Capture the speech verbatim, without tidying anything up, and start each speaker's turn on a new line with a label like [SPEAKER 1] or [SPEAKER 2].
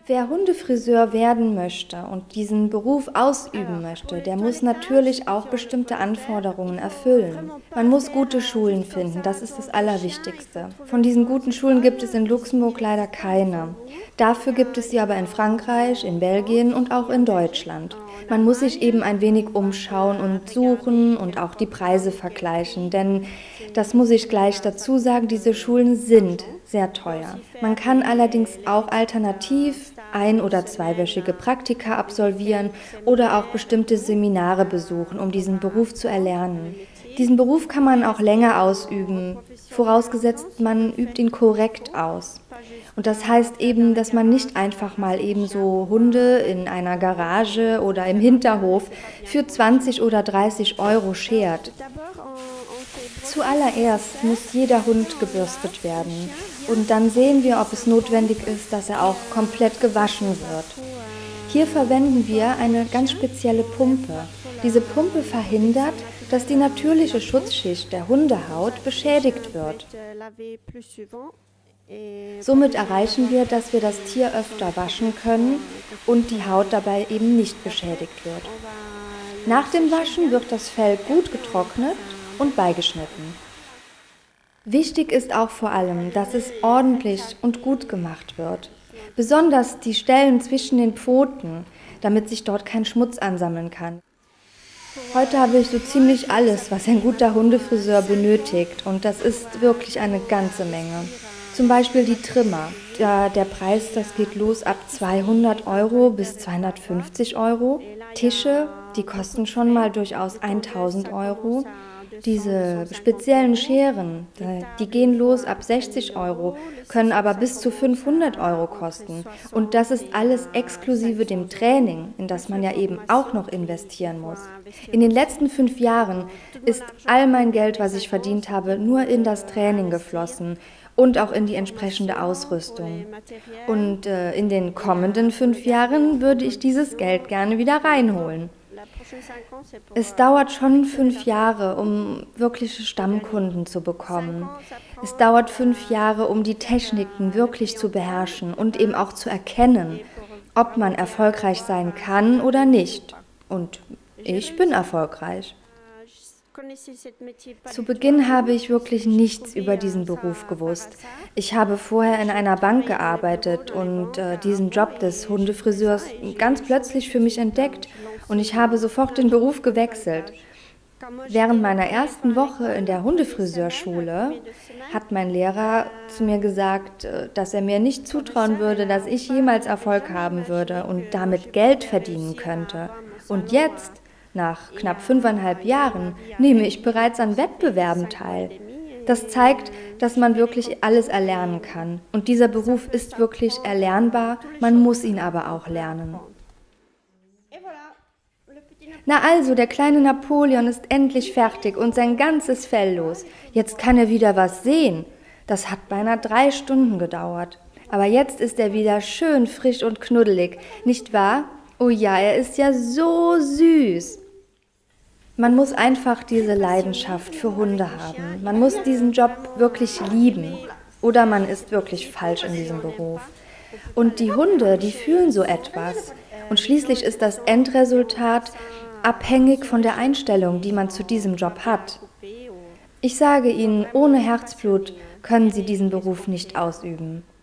[SPEAKER 1] Wer Hundefriseur werden möchte und diesen Beruf ausüben möchte, der muss natürlich auch bestimmte Anforderungen erfüllen. Man muss gute Schulen finden, das ist das Allerwichtigste. Von diesen guten Schulen gibt es in Luxemburg leider keine. Dafür gibt es sie aber in Frankreich, in Belgien und auch in Deutschland. Man muss sich eben ein wenig umschauen und suchen und auch die Preise vergleichen, denn das muss ich gleich dazu sagen, diese Schulen sind sehr teuer. Man kann allerdings auch alternativ ein- oder zweiwöchige Praktika absolvieren oder auch bestimmte Seminare besuchen, um diesen Beruf zu erlernen. Diesen Beruf kann man auch länger ausüben, vorausgesetzt man übt ihn korrekt aus. Und das heißt eben, dass man nicht einfach mal eben so Hunde in einer Garage oder im Hinterhof für zwanzig oder dreißig Euro schert. Zuallererst muss jeder Hund gebürstet werden und dann sehen wir, ob es notwendig ist, dass er auch komplett gewaschen wird. Hier verwenden wir eine ganz spezielle Pumpe. Diese Pumpe verhindert, dass die natürliche Schutzschicht der Hundehaut beschädigt wird. Somit erreichen wir, dass wir das Tier öfter waschen können und die Haut dabei eben nicht beschädigt wird. Nach dem Waschen wird das Fell gut getrocknet und beigeschnitten. Wichtig ist auch vor allem, dass es ordentlich und gut gemacht wird. Besonders die Stellen zwischen den Pfoten, damit sich dort kein Schmutz ansammeln kann. Heute habe ich so ziemlich alles, was ein guter Hundefriseur benötigt, und das ist wirklich eine ganze Menge. Zum Beispiel die Trimmer. Der, der Preis, das geht los ab zweihundert Euro bis zweihundertfünfzig Euro. Tische, die kosten schon mal durchaus tausend Euro. Diese speziellen Scheren, die gehen los ab sechzig Euro, können aber bis zu fünfhundert Euro kosten. Und das ist alles exklusive dem Training, in das man ja eben auch noch investieren muss. In den letzten fünf Jahren ist all mein Geld, was ich verdient habe, nur in das Training geflossen und auch in die entsprechende Ausrüstung. Und äh, in den kommenden fünf Jahren würde ich dieses Geld gerne wieder reinholen. Es dauert schon fünf Jahre, um wirkliche Stammkunden zu bekommen. Es dauert fünf Jahre, um die Techniken wirklich zu beherrschen und eben auch zu erkennen, ob man erfolgreich sein kann oder nicht. Und ich bin erfolgreich. Zu Beginn habe ich wirklich nichts über diesen Beruf gewusst. Ich habe vorher in einer Bank gearbeitet und äh, diesen Job des Hundefriseurs ganz plötzlich für mich entdeckt und ich habe sofort den Beruf gewechselt. Während meiner ersten Woche in der Hundefriseurschule hat mein Lehrer zu mir gesagt, dass er mir nicht zutrauen würde, dass ich jemals Erfolg haben würde und damit Geld verdienen könnte. Und jetzt, nach knapp fünfeinhalb Jahren, nehme ich bereits an Wettbewerben teil. Das zeigt, dass man wirklich alles erlernen kann. Und dieser Beruf ist wirklich erlernbar, man muss ihn aber auch lernen. Na also, der kleine Napoleon ist endlich fertig und sein ganzes Fell los. Jetzt kann er wieder was sehen. Das hat beinahe drei Stunden gedauert. Aber jetzt ist er wieder schön frisch und knuddelig, nicht wahr? Oh ja, er ist ja so süß. Man muss einfach diese Leidenschaft für Hunde haben. Man muss diesen Job wirklich lieben. Oder man ist wirklich falsch in diesem Beruf. Und die Hunde, die fühlen so etwas. Und schließlich ist das Endresultat abhängig von der Einstellung, die man zu diesem Job hat. Ich sage Ihnen, ohne Herzblut können Sie diesen Beruf nicht ausüben.